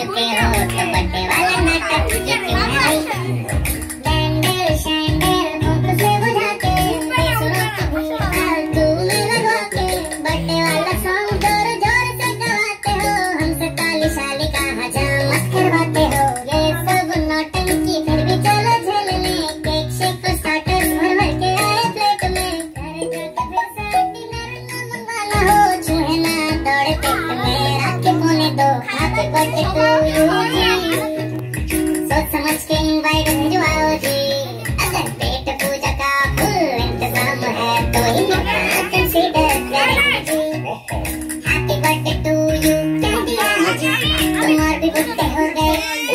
चुके हो तो बर्थडे वाला नाटक जो कि मैं आई कैंडल शैंडल मुंह से बुझा के सुनो फालतू में लगवा के बर्थडे वाला सॉन्ग जोर जोर से गवाते हो हमसे ताली शाली कहाँ जा मत करवाते हो ये सब नौटंकी फिर भी चलो झेलने केक शेक स्टार्टर्स भर भर के आए प्लेट में घर जाके फिर से डिनर ना मंगवाना हो चूहे ना दौड़े पेट में रात के 1:45 हैप्पी बर्थडे टू यू सोच समझ के इनवाइट भिजवाओ जी अगर पेट पूजा का फुल इंतजाम है तो ही कंसीडर करेंगे जी हैप्पी बर्थडे टू यू कह दिया है जी तुम और भी बुढ़े हो गए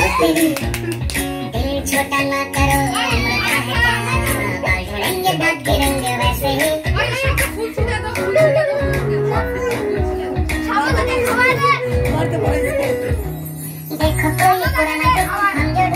दिल छोटा ना करो उम्र का है क्या बाल झड़ेंगे दांत गिरेंगे वैसे ही देखो कोई पुराना हम जो